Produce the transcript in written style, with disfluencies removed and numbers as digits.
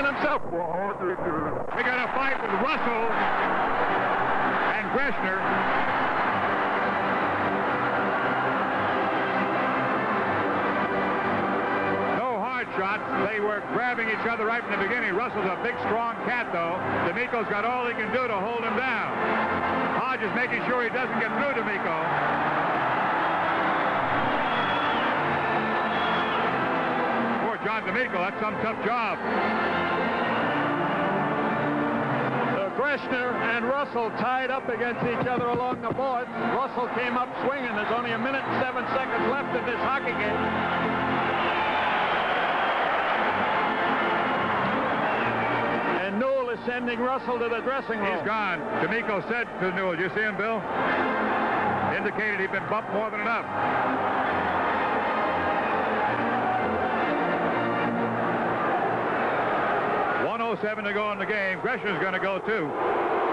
himself. We got a fight with Russell and Greschner. No hard shots. They were grabbing each other right from the beginning. Russell's a big, strong cat, though. D'Amico's got all he can do to hold him down. Hodge is making sure he doesn't get through D'Amico. Poor John D'Amico, that's some tough job. Greschner and Russell tied up against each other along the boards. Russell came up swinging. There's only 1 minute and 7 seconds left in this hockey game. And Newell is sending Russell to the dressing room. He's gone. D'Amico said to Newell, did you see him, Bill? Indicated he'd been bumped more than enough. .07 to go in the game. Greschner's going to go, too.